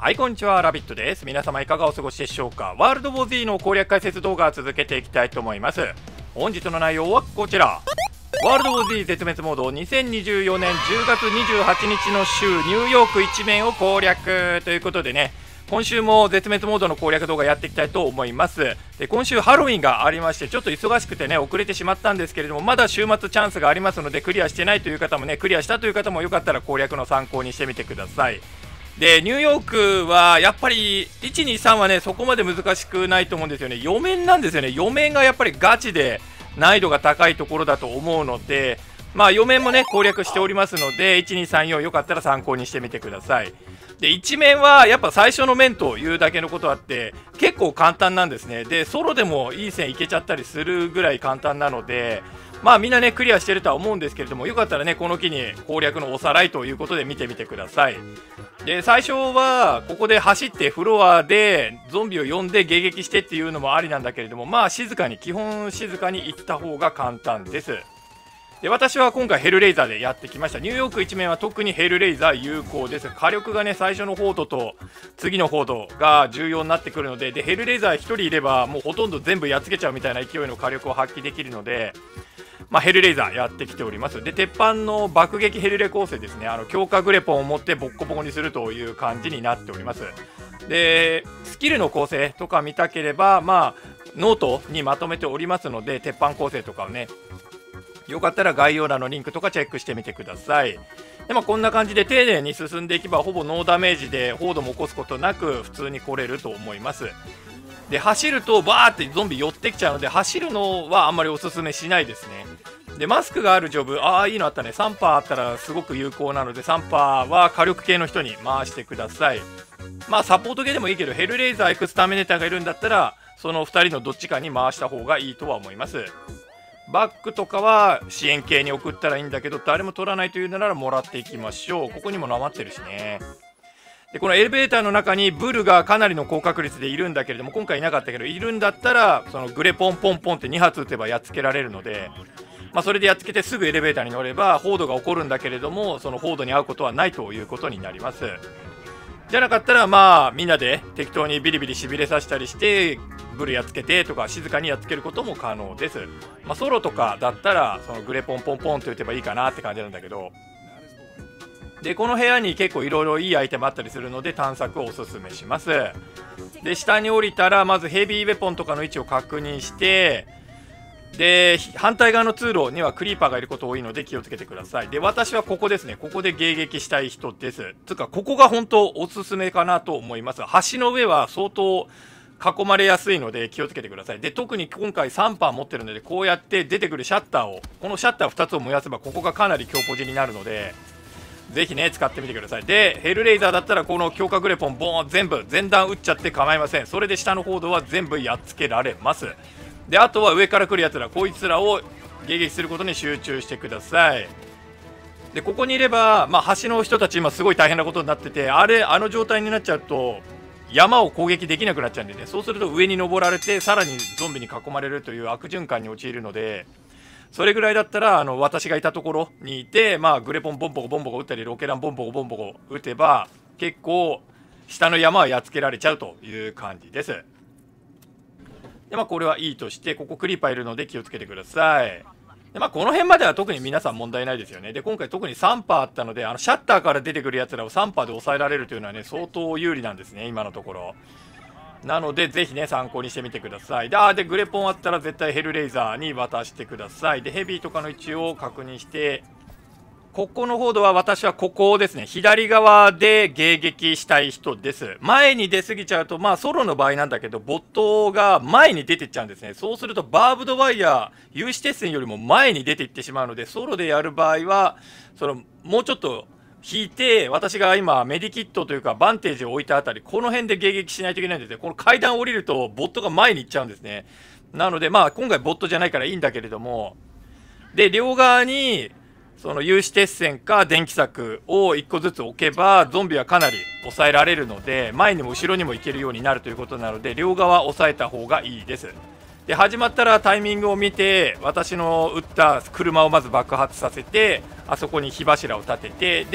はい、こんにちは。ラビットです。皆様いかがお過ごしでしょうか。ワールドウォー Z の攻略解説動画を続けていきたいと思います。本日の内容はこちら。ワールドウォー Z 絶滅モード2024年10月28日の週ニューヨーク一面を攻略ということでね、今週も絶滅モードの攻略動画やっていきたいと思います。で、今週ハロウィンがありまして、ちょっと忙しくてね、遅れてしまったんですけれども、まだ週末チャンスがありますので、クリアしてないという方もね、クリアしたという方もよかったら攻略の参考にしてみてください。で、ニューヨークはやっぱり1、2、3はね、そこまで難しくないと思うんですよね。4面なんですよね。4面がやっぱりガチで難易度が高いところだと思うので、まあ4面もね、攻略しておりますので、1、2、3、4よかったら参考にしてみてください。で、1面はやっぱ最初の面というだけのことあって、結構簡単なんですね。で、ソロでもいい線いけちゃったりするぐらい簡単なので、まあみんなね、クリアしてるとは思うんですけれども、よかったらね、この機に攻略のおさらいということで見てみてください。で、最初はここで走ってフロアでゾンビを呼んで迎撃してっていうのもありなんだけれども、まあ静かに、基本静かに行った方が簡単です。で、私は今回ヘルレイザーでやってきました。ニューヨーク一面は特にヘルレイザー有効です。火力がね、最初のホードと次のホードが重要になってくるので、で、ヘルレイザー1人いればもうほとんど全部やっつけちゃうみたいな勢いの火力を発揮できるので、まあ、ヘルレイザーやってきております。で、鉄板の爆撃ヘルレ構成ですね。強化グレポンを持ってボッコボコにするという感じになっております。で、スキルの構成とか見たければ、まあ、ノートにまとめておりますので、鉄板構成とかをね、よかったら概要欄のリンクとかチェックしてみてください。で、まあ、こんな感じで丁寧に進んでいけば、ほぼノーダメージでホードも起こすことなく、普通に来れると思います。で、走るとバーってゾンビ寄ってきちゃうので、走るのはあんまりおすすめしないですね。で、マスクがあるジョブ、いいのあったね。3パーあったらすごく有効なので、3パーは火力系の人に回してください。まあ、サポート系でもいいけど、ヘルレイザーエクスターミネーターがいるんだったら、その2人のどっちかに回した方がいいとは思います。バックとかは支援系に送ったらいいんだけど、誰も取らないというならもらっていきましょう。ここにもなまってるしね。で、このエレベーターの中にブルがかなりの高確率でいるんだけれども、今回いなかったけど、いるんだったら、そのグレポンポンポンって2発撃てばやっつけられるので、まあ、それでやっつけてすぐエレベーターに乗れば、ホードが起こるんだけれども、そのホードに遭うことはないということになります。じゃなかったら、まあ、みんなで適当にビリビリしびれさせたりして、ブルやっつけてとか、静かにやっつけることも可能です。まあ、ソロとかだったら、そのグレポンポンポンって打てばいいかなって感じなんだけど、で、この部屋に結構いろいろいいアイテムあったりするので探索をおすすめします。で、下に降りたらまずヘビーウェポンとかの位置を確認して、で、反対側の通路にはクリーパーがいること多いので気をつけてください。で、私はここですね。ここで迎撃したい人です。つうか、ここが本当おすすめかなと思います。橋の上は相当囲まれやすいので気をつけてください。で、特に今回3パー持ってるので、こうやって出てくるシャッターを、このシャッター2つを燃やせばここがかなり強ポジになるので、ぜひね、使ってみてください。で、ヘルレイザーだったらこの強化グレポンボーン全部前段撃っちゃって構いません。それで下のホードは全部やっつけられます。で、あとは上から来るやつら、こいつらを迎撃することに集中してください。で、ここにいれば、まあ、橋の人たち今すごい大変なことになってて、あの状態になっちゃうと山を攻撃できなくなっちゃうんでね、そうすると上に登られてさらにゾンビに囲まれるという悪循環に陥るので、それぐらいだったら私がいたところにいて、まあ、グレポンボンボコボンボコ撃ったりロケランボンボコボンボコ撃てば結構下の山はやっつけられちゃうという感じです。で、まあ、これはいいとして、ここクリーパーいるので気をつけてください。で、まあ、この辺までは特に皆さん問題ないですよね。で、今回特に3パーあったので、シャッターから出てくるやつらを3パーで抑えられるというのはね、相当有利なんですね、今のところ。なので、ぜひね、参考にしてみてください。で、グレポンあったら絶対ヘルレイザーに渡してください。で、ヘビーとかの位置を確認して、ここのホードは私はここですね。左側で迎撃したい人です。前に出過ぎちゃうと、まあソロの場合なんだけど、ボットが前に出てっちゃうんですね。そうするとバーブドワイヤー、有刺鉄線よりも前に出ていってしまうので、ソロでやる場合は、もうちょっと引いて、私が今メディキットというかバンテージを置いたあたり、この辺で迎撃しないといけないんですね。この階段降りるとボットが前に行っちゃうんですね。なので、まあ今回ボットじゃないからいいんだけれども、で、両側に、その有刺鉄線か電気柵を1個ずつ置けばゾンビはかなり抑えられるので、前にも後ろにも行けるようになるということなので、両側押さえた方がいいです。で、始まったらタイミングを見て、私の撃った車をまず爆発させて、あそこに火柱を立てて、で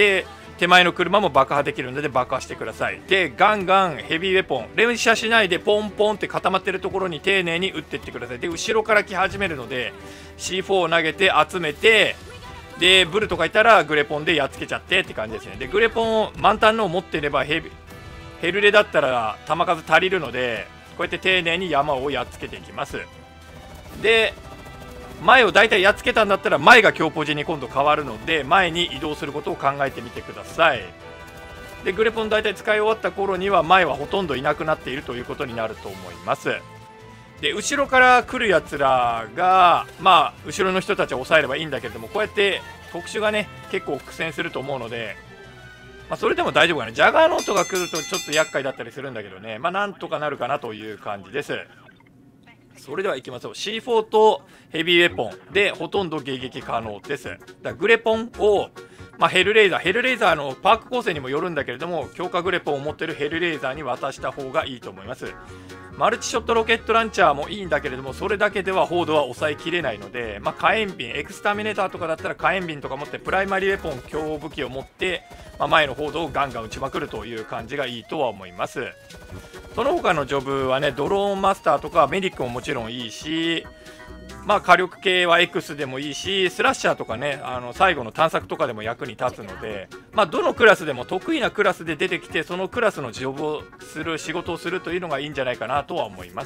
手前の車も爆破できるので爆破してください。でガンガンヘビーウェポン連射しないでポンポンって固まってるところに丁寧に撃っていってください。で後ろから来始めるので C4 を投げて集めて、でブルとかいたらグレポンでやっつけちゃってって感じですね。でグレポンを満タンのを持っていればヘルレだったら弾数足りるので、こうやって丁寧に山をやっつけていきます。で前を大体やっつけたんだったら前が強ポジに今度変わるので前に移動することを考えてみてください。でグレポン大体使い終わった頃には前はほとんどいなくなっているということになると思います。で後ろから来るやつらが後ろの人たちを抑えればいいんだけれども、こうやって特殊がね結構苦戦すると思うので、それでも大丈夫かな。ジャガーノートが来るとちょっと厄介だったりするんだけどね、なんとかなるかなという感じです。それではいきましょう。 C4 とヘビーウェポンでほとんど迎撃可能です。だからグレポンを、ヘルレイザーのパーク構成にもよるんだけれども、強化グレポンを持ってるヘルレイザーに渡した方がいいと思います。マルチショットロケットランチャーもいいんだけれども、それだけではホードは抑えきれないので、火炎瓶エクスターミネーターとかだったら火炎瓶とか持ってプライマリーウェポン強武器を持って、前のホードをガンガン撃ちまくるという感じがいいとは思います。その他のジョブはね、ドローンマスターとかメディックももちろんいいし、火力系は X でもいいし、スラッシャーとかね、最後の探索とかでも役に立つので、どのクラスでも得意なクラスで出てきて、そのクラスのジョブをする仕事をするというのがいいんじゃないかなとは思います。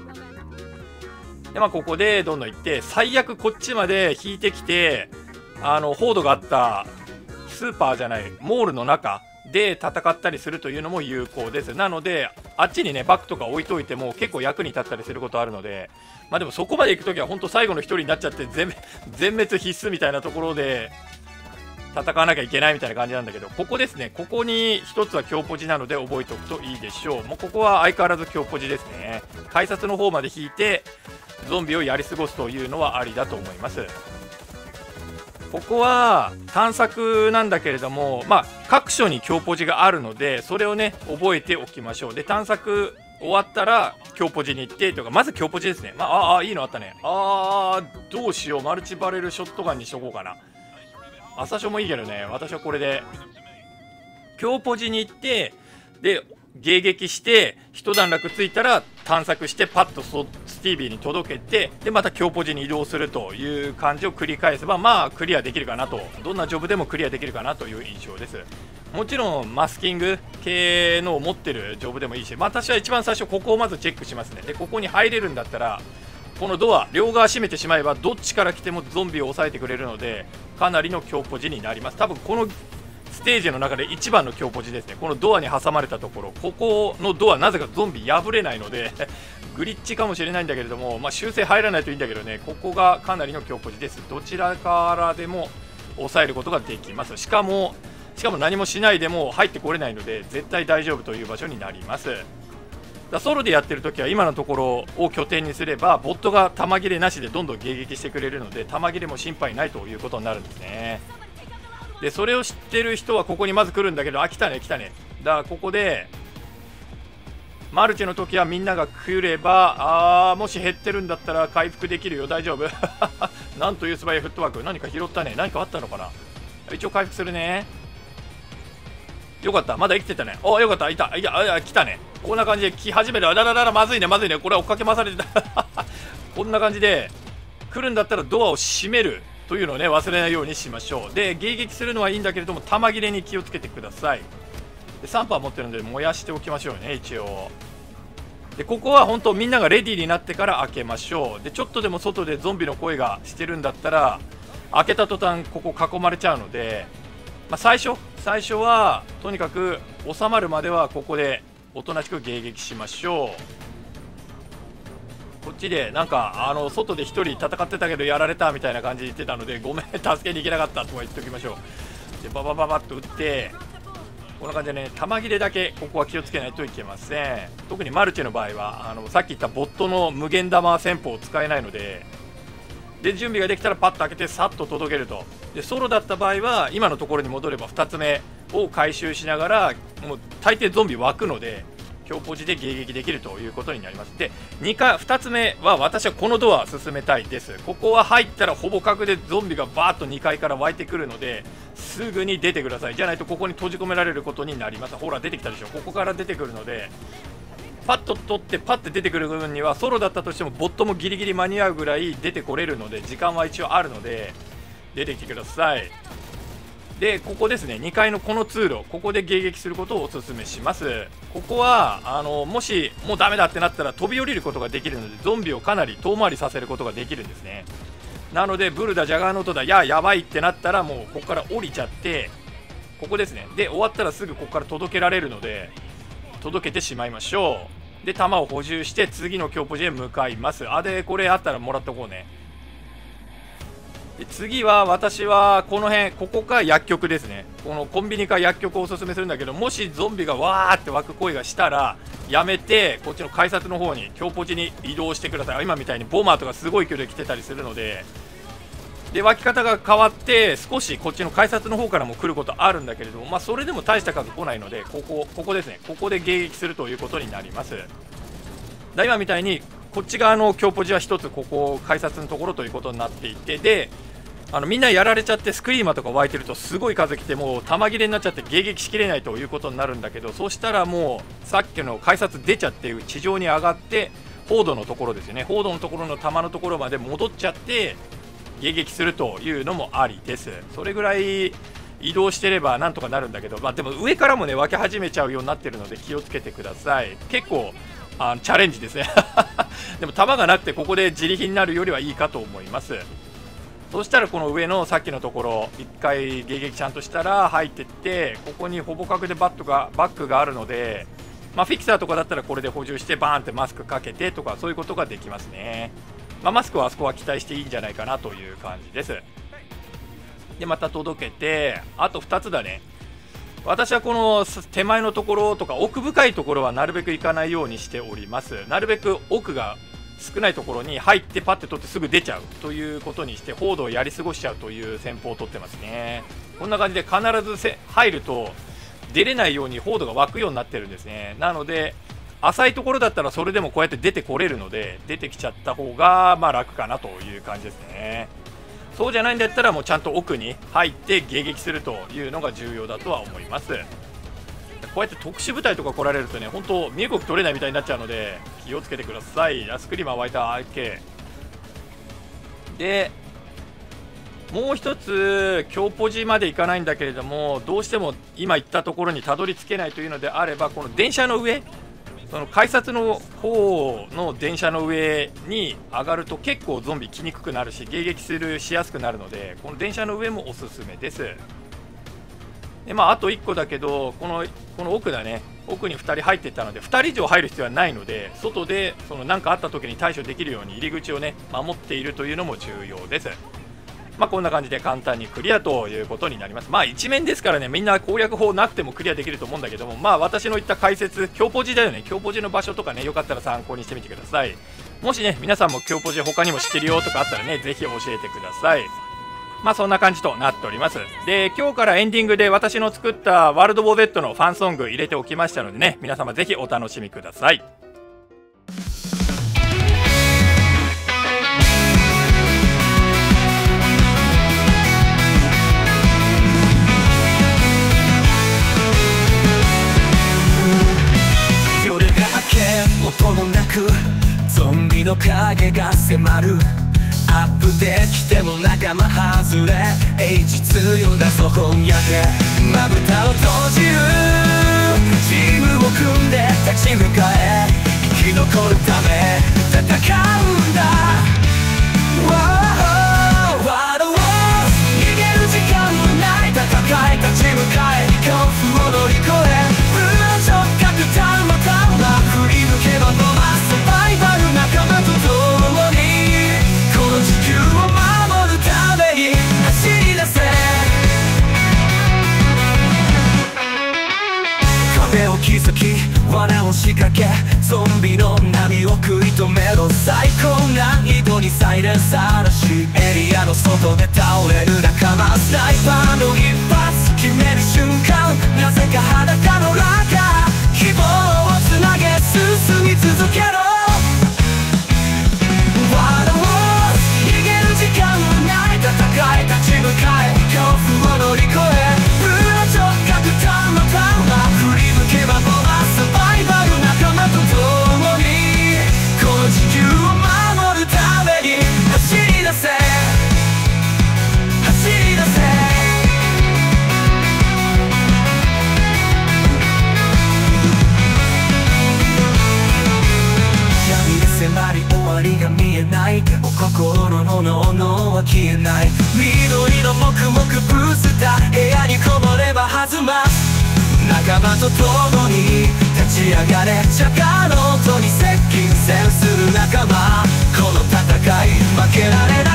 でここでどんどん行って、最悪こっちまで引いてきてホードがあったスーパーじゃないモールの中で戦ったりするというのも有効です。なのであっちにねバックとか置いといても結構役に立ったりすることあるので、でもそこまで行くときは本当最後の1人になっちゃって全滅必須みたいなところで戦わなきゃいけないみたいな感じなんだけど、ここですね、ここに1つは強ポジなので覚えておくといいでしょう。もうここは相変わらず強ポジですね。改札の方まで引いてゾンビをやり過ごすというのはありだと思います。ここは探索なんだけれども、各所に強ポジがあるので、それをね覚えておきましょう。で探索終わったら強ポジに行ってとか、まず強ポジですね。いいのあったね。どうしよう、マルチバレルショットガンにしとこうかな。朝ショもいいけどね、私はこれで強ポジに行って、で迎撃して一段落ついたら探索してパッとスティービーに届けて、でまた強ポジに移動するという感じを繰り返せばクリアできるかなと、どんなジョブでもクリアできるかなという印象です。もちろんマスキング系のを持ってるジョブでもいいし、私は一番最初ここをまずチェックしますね。でここに入れるんだったらこのドア両側閉めてしまえばどっちから来てもゾンビを抑えてくれるので、かなりの強ポジになります。多分このステージの中で一番の強ポジですね。このドアに挟まれたところ、ここのドアなぜかゾンビ破れないのでグリッチかもしれないんだけれども、修正入らないといいんだけどね、ここがかなりの強ポジです。どちらからでも抑えることができます。しかも何もしないでも入ってこれないので絶対大丈夫という場所になります。ソロでやってるときは今のところを拠点にすればボットが弾切れなしでどんどん迎撃してくれるので、弾切れも心配ないということになるんですね。でそれを知ってる人はここにまず来るんだけど、来たね。だからここでマルチの時はみんなが来れば、もし減ってるんだったら回復できるよ、大丈夫なんという素早いフットワーク。何か拾ったね。何かあったのかな。一応回復するね。よかった、まだ生きてたね。よかった、いや来たね。こんな感じで来始める。まずいね。これは追っかけ回されてたこんな感じで来るんだったらドアを閉めるというのをね忘れないようにしましょう。で迎撃するのはいいんだけれども弾切れに気をつけてください。で3パー持ってるので燃やしておきましょうね一応。でここは本当みんながレディーになってから開けましょう。でちょっとでも外でゾンビの声がしてるんだったら開けた途端ここ囲まれちゃうので、最初はとにかく収まるまではここでおとなしく迎撃しましょう。こっちでなんか外で1人戦ってたけどやられたみたいな感じで言ってたので、ごめん助けに行けなかったとか言っておきましょう。でババッと撃って、こんな感じでね弾切れだけここは気をつけないといけません。特にマルチの場合はさっき言ったボットの無限弾戦法を使えないので、準備ができたらパッと開けてさっと届けると。でソロだった場合は今のところに戻れば2つ目を回収しながら、もう大抵ゾンビ湧くので強ポジで迎撃できるということになります。で2つ目は私はこのドア進めたいです。ここは入ったらほぼ確でゾンビがバーッと2階から湧いてくるので、 すぐに出てください。じゃないとここに閉じ込められることになります。ほら出てきたでしょ。ここから出てくるので、パッと取ってパッて出てくる部分にはソロだったとしてもボットもギリギリ間に合うぐらい出てこれるので、時間は一応あるので出てきてください。でここですね、2階のこの通路、ここで迎撃することをお勧めします。ここはもしもうダメだってなったら飛び降りることができるので、ゾンビをかなり遠回りさせることができるんですね。なのでブルだジャガーノートだやばいってなったら、もうここから降りちゃって、ここですね、で終わったらすぐここから届けられるので届けてしまいましょう。で弾を補充して次の強ポジへ向かいます。でこれあったらもらっとこうね。で次は私はこの辺、ここか薬局ですね。このコンビニか薬局をおすすめするんだけど、もしゾンビがわーって湧く声がしたらやめて、こっちの改札の方に強ポジに移動してください。今みたいにボマーとかすごい距離で来てたりするので、で湧き方が変わって少しこっちの改札の方からも来ることあるんだけれども、それでも大した数来ないので、ここですね、ここで迎撃するということになります。今みたいにこっち側の強ポジは1つここ改札のところということになっていて、でみんなやられちゃってスクリーマーとか湧いてるとすごい数来て、もう弾切れになっちゃって迎撃しきれないということになるんだけど、そうしたらもうさっきの改札出ちゃって地上に上がって、ホードのところですよね、ホードのところの弾のところまで戻っちゃって迎撃するというのもありです。それぐらい移動してればなんとかなるんだけど、でも上からもね湧き始めちゃうようになってるので気をつけてください。結構チャレンジですねでも弾がなくてここで自力になるよりはいいかと思います。そしたらこの上のさっきのところ1回迎撃ちゃんとしたら入ってって、ここにほぼ角でバックがあるので、フィクサーとかだったらこれで補充してバーンってマスクかけてとか、そういうことができますね。マスクはあそこは期待していいんじゃないかなという感じです。でまた届けて、あと2つだね。私はこの手前のところとか奥深いところはなるべく行かないようにしております。なるべく奥が少ないところに入ってパッて取ってすぐ出ちゃうということにして、ホードをやり過ごしちゃうという戦法を取ってますね。こんな感じで必ず入ると出れないようにホードが湧くようになってるんですね。なので浅いところだったらそれでもこうやって出てこれるので、出てきちゃった方が楽かなという感じですね。そうじゃないんだったらもうちゃんと奥に入って迎撃するというのが重要だとは思います。こうやって特殊部隊とか来られるとね、本当身動き取れないみたいになっちゃうので気をつけてください。スクリーマー湧いた OK で、もう一つ強ポジまで行かないんだけれども、どうしても今言ったところにたどり着けないというのであれば、この電車の上、その改札の方の電車の上に上がると結構ゾンビ来にくくなるし迎撃しやすくなるので、この電車の上もおすすめです。であと1個だけど、この奥だね、奥に2人入っていったので2人以上入る必要はないので、外で何かあった時に対処できるように入り口をね守っているというのも重要です。こんな感じで簡単にクリアということになります。一面ですからね、みんな攻略法なくてもクリアできると思うんだけども、私の言った解説、強ポジだよね、強ポジの場所とかね、よかったら参考にしてみてください。もしね皆さんも強ポジ他にも知ってるよとかあったらね、ぜひ教えてください。そんな感じとなっております。で今日からエンディングで私の作ったワールド・ウォー Z のファンソング入れておきましたのでね、皆様ぜひお楽しみください。 夜が明け音もなくゾンビの影が迫る、アップできても仲間外れ、H強だぞ今夜でまぶたを閉じる、チームを組んで立ち向かえ、生き残るため戦うんだ。ワードを逃げる時間もない、戦い立ち向かえ、恐怖を乗り越え、無の直角たまたま振り抜けばのサバイバル仲間と共にこの地球を守るために走り出せ。壁を築き罠を仕掛け、ゾンビの波を食い止めろ、最高難易度にサイレンサーらしいエリアの外で倒れる仲間、スナイパーの一発決める瞬間、なぜか裸の中希望をつなげ進み続けろ。逃げる時間もない、戦い立ち向かえ、恐怖を乗り越え、 は消えない。緑の黙々ブースター、部屋にこもれば弾ます仲間と共に立ち上がれ、チャカの音に接近戦する仲間、この戦い負けられない。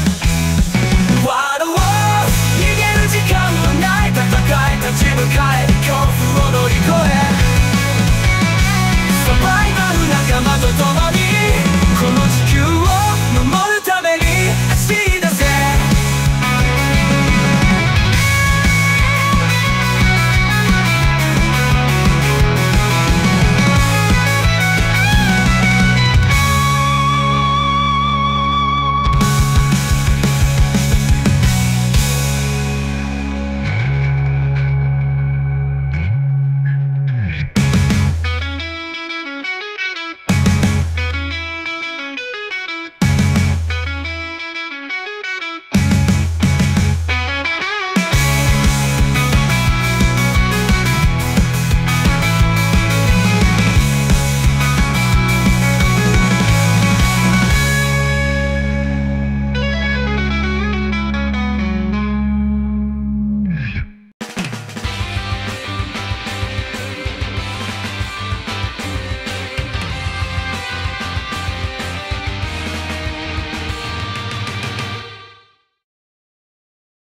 ワールド逃げる時間はない、戦い立ち向かえ